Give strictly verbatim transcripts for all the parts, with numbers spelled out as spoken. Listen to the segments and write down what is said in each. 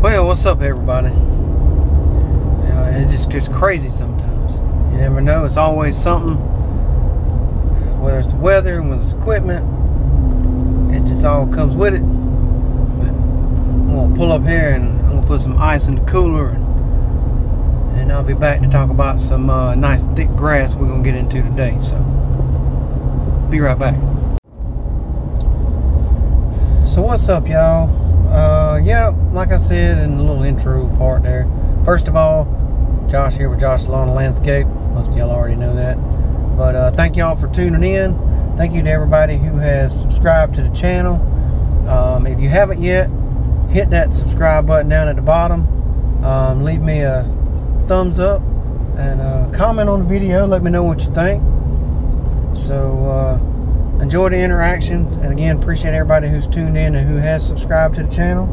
Well, what's up, everybody? Uh, it just gets crazy sometimes. You never know. It's always something. Whether it's the weather and whether it's equipment, it just all comes with it. But I'm gonna pull up here and I'm gonna put some ice in the cooler, and, and I'll be back to talk about some uh, nice thick grass we're gonna get into today. So, be right back. So what's up, y'all? Uh, yeah, like I said in the little intro part there, first of all, Josh here with Josh Lawn and Landscape. Most of y'all already know that. But uh, thank y'all for tuning in. Thank you to everybody who has subscribed to the channel. Um, if you haven't yet, hit that subscribe button down at the bottom. Um, leave me a thumbs up and uh, comment on the video. Let me know what you think. So, uh, enjoy the interaction, and again, appreciate everybody who's tuned in and who has subscribed to the channel.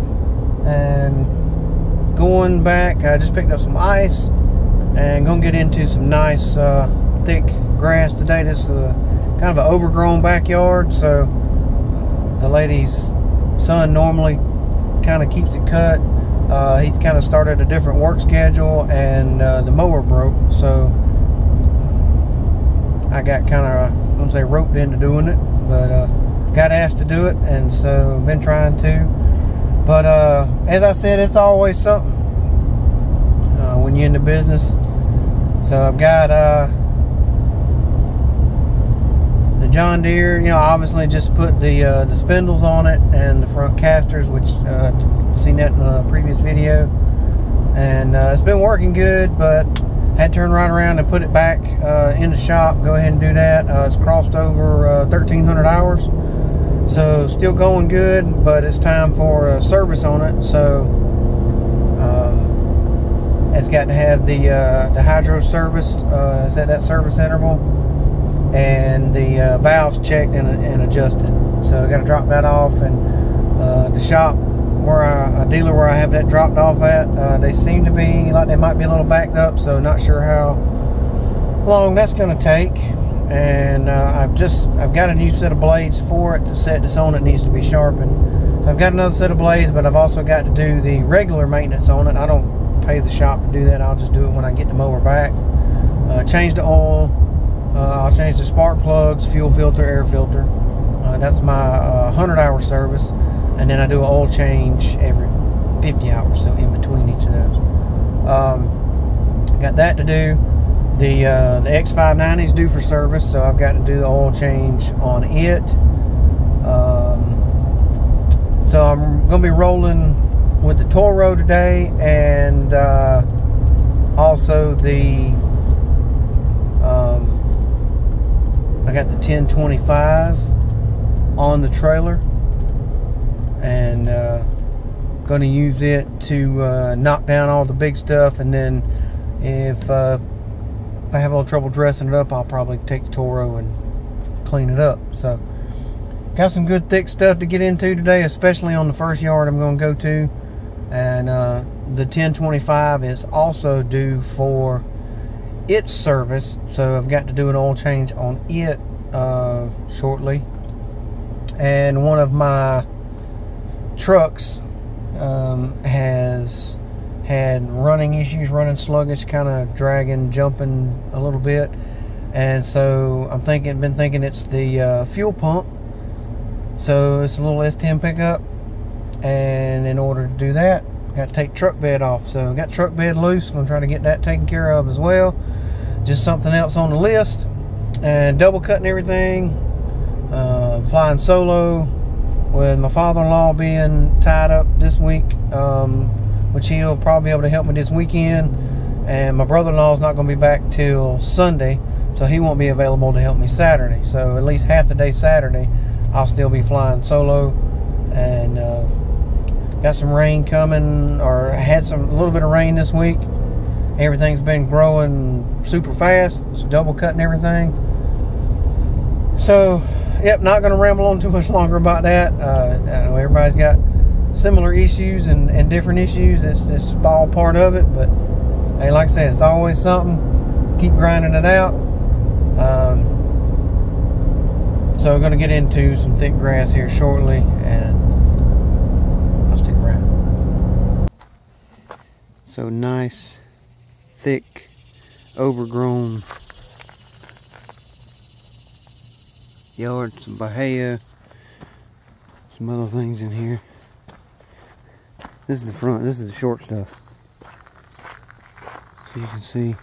And going back, I just picked up some ice and gonna get into some nice uh, thick grass today. This is a, kind of an overgrown backyard, so the lady's son normally kind of keeps it cut. Uh, he's kind of started a different work schedule, and uh, the mower broke, so I got kind of, I'm gonna say, roped into doing it, but uh, got asked to do it, and so been trying to. But uh, as I said, it's always something uh, when you're in the business. So I've got uh, the John Deere. You know, obviously just put the uh, the spindles on it and the front casters, which uh, seen that in a previous video, and uh, it's been working good, but had to turn right around and put it back uh, in the shop. Go ahead and do that. Uh, it's crossed over uh, thirteen hundred hours, so still going good, but it's time for a service on it. So um, it's got to have the uh, the hydro serviced. Uh, is at that service interval, and the uh, valves checked and, and adjusted. So I got to drop that off, and uh, the shop where I, a dealer where I have that dropped off at, uh, they seem to be like they might be a little backed up, so not sure how long that's going to take. And uh, I've just I've got a new set of blades for it. The set that's on it needs to be sharpened. So I've got another set of blades, but I've also got to do the regular maintenance on it. I don't pay the shop to do that. I'll just do it when I get the mower back. Uh, change the oil. Uh, I'll change the spark plugs, fuel filter, air filter. Uh, that's my uh, one hundred hour service. And then I do an oil change every fifty hours, so in between each of those. Um, got that to do. The uh, the X five ninety is due for service, so I've got to do the oil change on it. Um, so I'm going to be rolling with the Toro today, and uh, also the um, I got the ten twenty-five on the trailer, and uh, going to use it to uh, knock down all the big stuff. And then if, uh, if I have a little trouble dressing it up, I'll probably take the Toro and clean it up. So got some good thick stuff to get into today, especially on the first yard I'm going to go to. And uh, the ten twenty-five is also due for its service, so I've got to do an oil change on it uh, shortly. And one of my trucks um, has had running issues, running sluggish, kind of dragging, jumping a little bit, and so I'm thinking, been thinking it's the uh, fuel pump. So it's a little S ten pickup, and in order to do that, got to take truck bed off. So got truck bed loose. I'm gonna try to get that taken care of as well. Just something else on the list, and double cutting everything. Uh, flying solo with my father-in-law being tied up this week, um, which he'll probably be able to help me this weekend, and my brother-in-law is not going to be back till Sunday, so he won't be available to help me Saturday. So at least half the day Saturday I'll still be flying solo. And uh, got some rain coming, or had some a little bit of rain this week. Everything's been growing super fast. It's double cutting everything. So yep, not going to ramble on too much longer about that. Uh, I know everybody's got similar issues and, and different issues. It's just all part of it. But hey, like I said, it's always something. Keep grinding it out. Um, so we're going to get into some thick grass here shortly, and I'll stick around. So nice, thick, overgrown yard. Some bahia, some other things in here. This is the front. This is the short stuff. So you can see.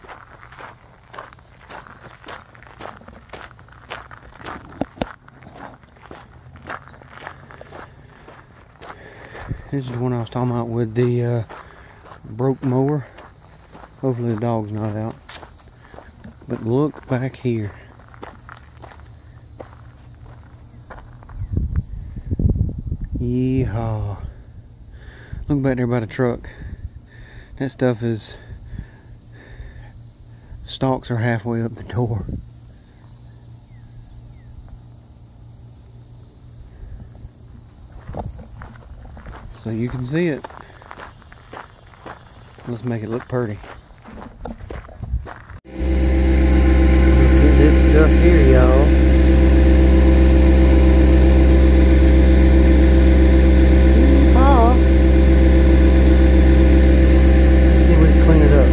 This is the one I was talking about with the uh, broke mower. Hopefully the dog's not out. But look back here. Yeehaw. Look back there by the truck. That stuff is, stalks are halfway up the door. So you can see it. Let's make it look pretty. Look at this stuff here, y'all. Yeehaw. Let's see if we can clean it up.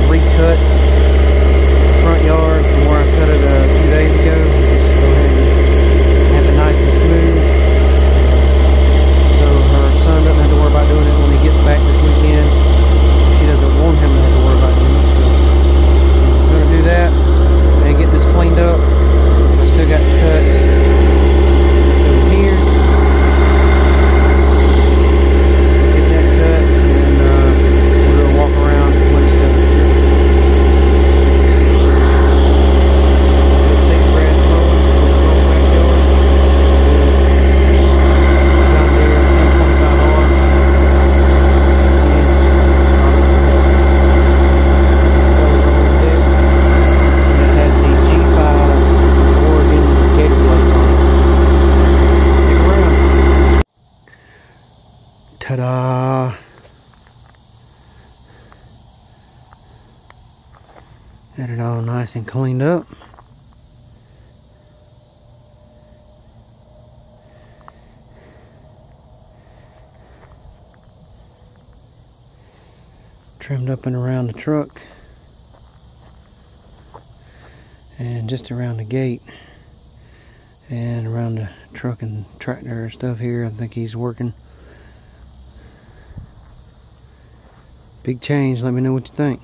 recut the front yard from where I cut it a few days ago. Just go ahead and have it nice and smooth, so her son doesn't have to worry about doing it when he gets back this weekend. She doesn't want him to have to worry about doing it, so I'm going to do that and get this cleaned up. I still got to cut this over here. Get that cut, and uh, we're going to walk around and let stuff. Big grass mower, whole backyard. John Deere ten twenty-five R. Ta-da! Got it all nice and cleaned up. Trimmed up and around the truck. And just around the gate. And around the truck and tractor stuff here. I think he's working. Big change. Let me know what you think.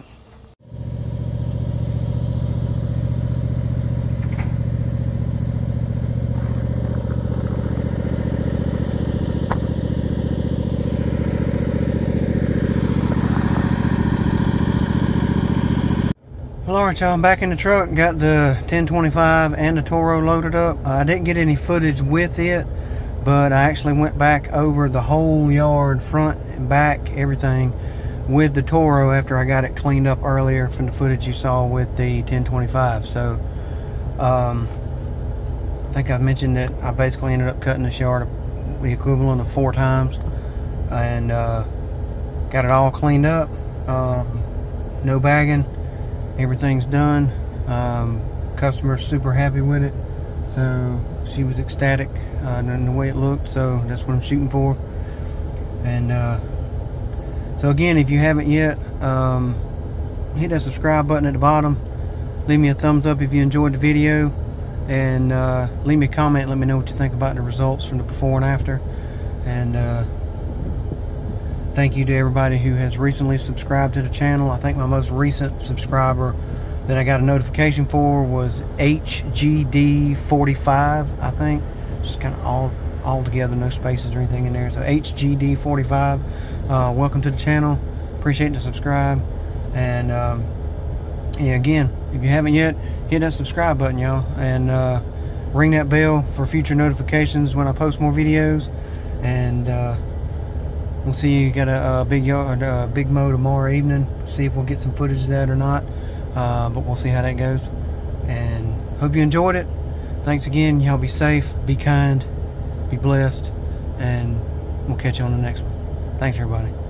Well, alright y'all, I'm back in the truck. Got the ten twenty-five and the Toro loaded up. Uh, I didn't get any footage with it, but I actually went back over the whole yard, front and back, everything, with the Toro after I got it cleaned up earlier from the footage you saw with the ten twenty-five. So um, I think I mentioned that I basically ended up cutting this yard the equivalent of four times, and uh, got it all cleaned up. Um, no bagging, everything's done. Um, customer's super happy with it, so she was ecstatic uh, in the way it looked, so that's what I'm shooting for. And uh, so again, if you haven't yet, um, hit that subscribe button at the bottom. Leave me a thumbs up if you enjoyed the video, and uh, leave me a comment. Let me know what you think about the results from the before and after. And uh, thank you to everybody who has recently subscribed to the channel. I think my most recent subscriber that I got a notification for was H G D forty-five, I think. Just kind of all, all together, no spaces or anything in there. So H G D forty-five. Uh, welcome to the channel. Appreciate the subscribe. And um, yeah, again, if you haven't yet, hit that subscribe button, y'all, and uh, ring that bell for future notifications when I post more videos. And uh, we'll see you got a, a big yard, a big mow tomorrow evening. See if we'll get some footage of that or not. Uh, but we'll see how that goes. And hope you enjoyed it. Thanks again. Y'all be safe, be kind, be blessed, and we'll catch you on the next one. Thanks, everybody.